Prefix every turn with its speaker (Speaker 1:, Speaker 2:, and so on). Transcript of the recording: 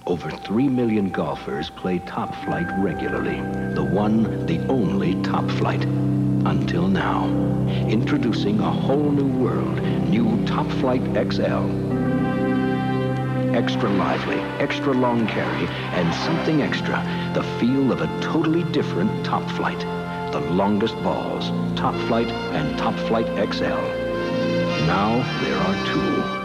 Speaker 1: Over 3 million golfers play Top-Flite regularly. The one, the only Top-Flite. Until now. Introducing a whole new world. New Top-Flite XL. Extra lively, extra long carry, and something extra. The feel of a totally different Top-Flite. The longest balls, Top-Flite and Top-Flite XL. Now there are two.